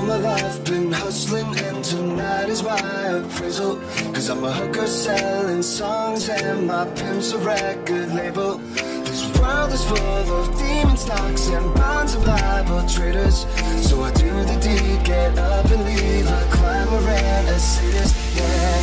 my life been hustling, and tonight is my appraisal. Cause I'm a hooker selling songs and my pimp's a record label. This world is full of demon stocks and bonds of Bible traders. So I do the deed, get up and leave a climber and a sadist, yeah.